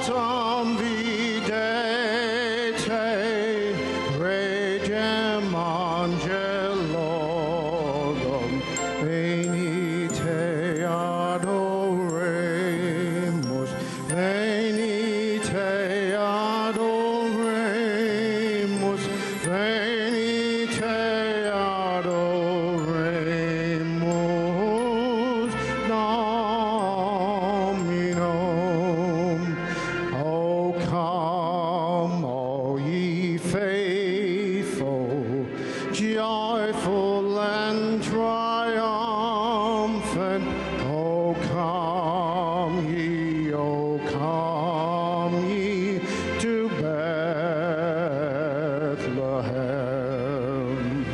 autumn videte regem angelum venite adoremus, venite adoremus, venite adoremus Dominum. Oh, come, all ye faithful, joyful and triumphant. Oh, come ye to Bethlehem.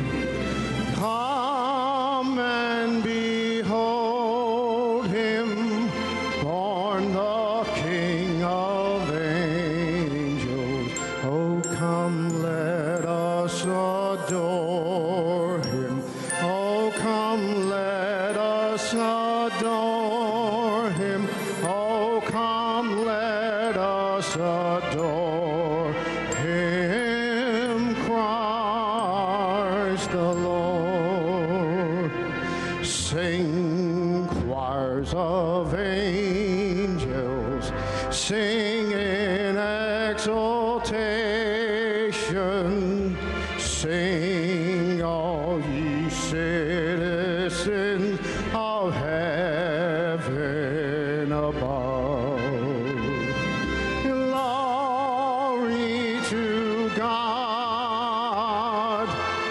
Come and behold him, born the King of angels. Oh, come, let us adore him. Oh, come, let us adore him. Oh, come, let us adore him, Christ the Lord. Sing, choirs of angels, sing in exaltation. Sing, all ye citizens of heaven above. Glory to God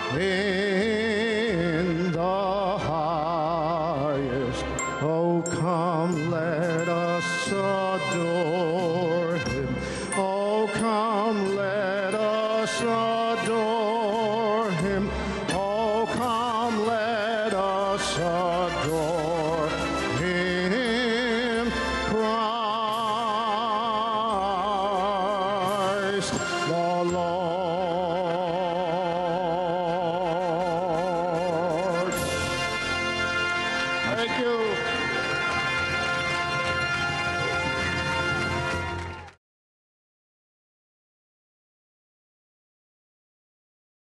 in the highest. Oh, come, let us adore him. Oh, come, let us adore him. Oh, come, let us adore him, Christ the Lord.